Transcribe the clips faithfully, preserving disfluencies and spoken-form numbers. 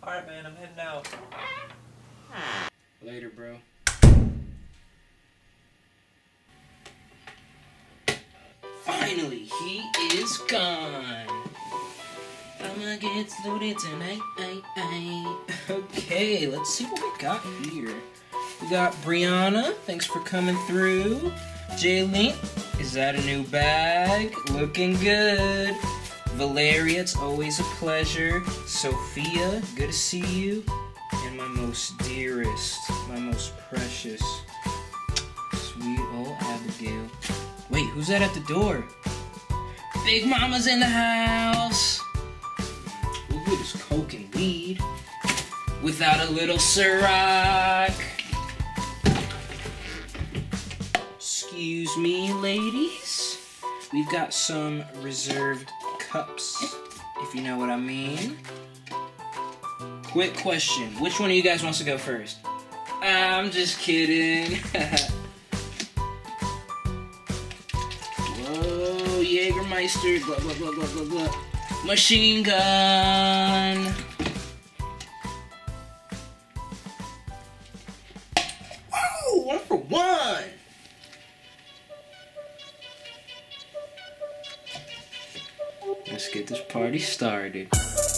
Alright, man, I'm heading out. Later, bro. Finally, he is gone. I'ma get loaded tonight. Okay, let's see what we got here. We got Brianna. Thanks for coming through. Jaylene, is that a new bag? Looking good. Valeria, it's always a pleasure. Sophia, good to see you. And my most dearest, my most precious, sweet old Abigail. Wait, who's that at the door? Big Mama's in the house. Ooh, there's coke and weed. Without a little Ciroc. Excuse me, ladies. We've got some reserved cups, if you know what I mean. Quick question. Which one of you guys wants to go first? I'm just kidding. Whoa, Jägermeister. Blah, blah, blah, blah, blah, blah. Machine gun. Whoa, one for one. Let's get this party started.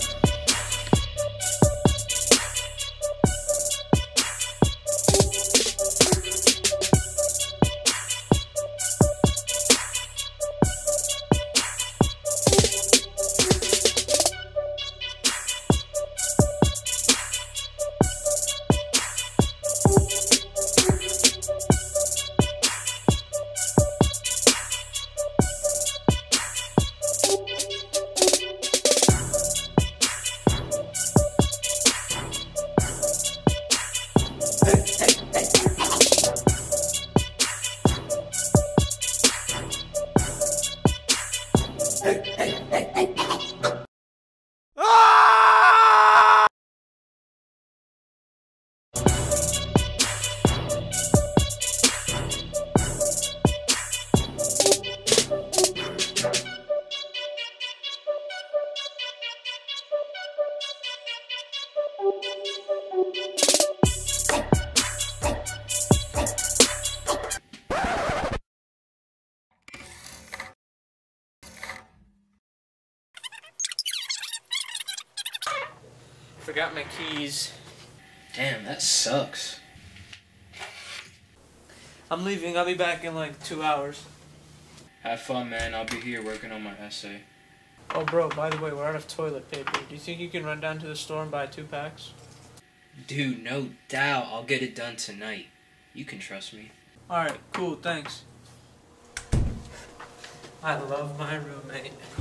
Forgot my keys. Damn, that sucks. I'm leaving. I'll be back in like two hours. Have fun, man. I'll be here working on my essay. Oh, bro, by the way, we're out of toilet paper. Do you think you can run down to the store and buy two packs? Dude, no doubt. I'll get it done tonight. You can trust me. Alright, cool, thanks. I love my roommate.